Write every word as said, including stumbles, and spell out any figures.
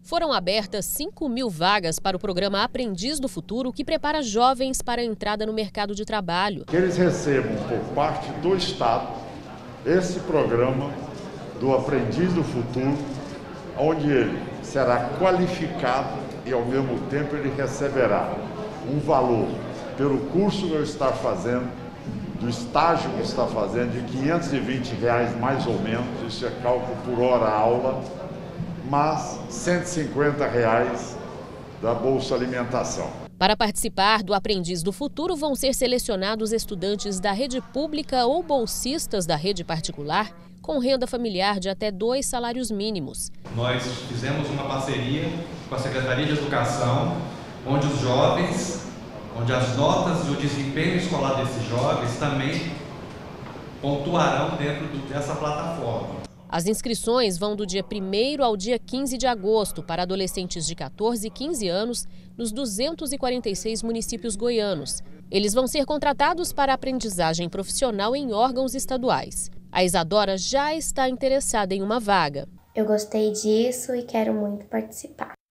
Foram abertas cinco mil vagas para o programa Aprendiz do Futuro, que prepara jovens para a entrada no mercado de trabalho. Que eles recebam por parte do Estado esse programa do Aprendiz do Futuro, onde ele será qualificado e ao mesmo tempo ele receberá um valor pelo curso que eu estou fazendo, do estágio que está fazendo, de quinhentos e vinte reais mais ou menos, isso é cálculo por hora aula, mas cento e cinquenta reais da Bolsa Alimentação. Para participar do Aprendiz do Futuro vão ser selecionados estudantes da rede pública ou bolsistas da rede particular com renda familiar de até dois salários mínimos. Nós fizemos uma parceria com a Secretaria de Educação, onde os jovens, onde as notas e o desempenho escolar desses jovens também pontuarão dentro dessa plataforma. As inscrições vão do dia primeiro ao dia quinze de agosto para adolescentes de quatorze e quinze anos nos duzentos e quarenta e seis municípios goianos. Eles vão ser contratados para aprendizagem profissional em órgãos estaduais. A Isadora já está interessada em uma vaga. Eu gostei disso e quero muito participar.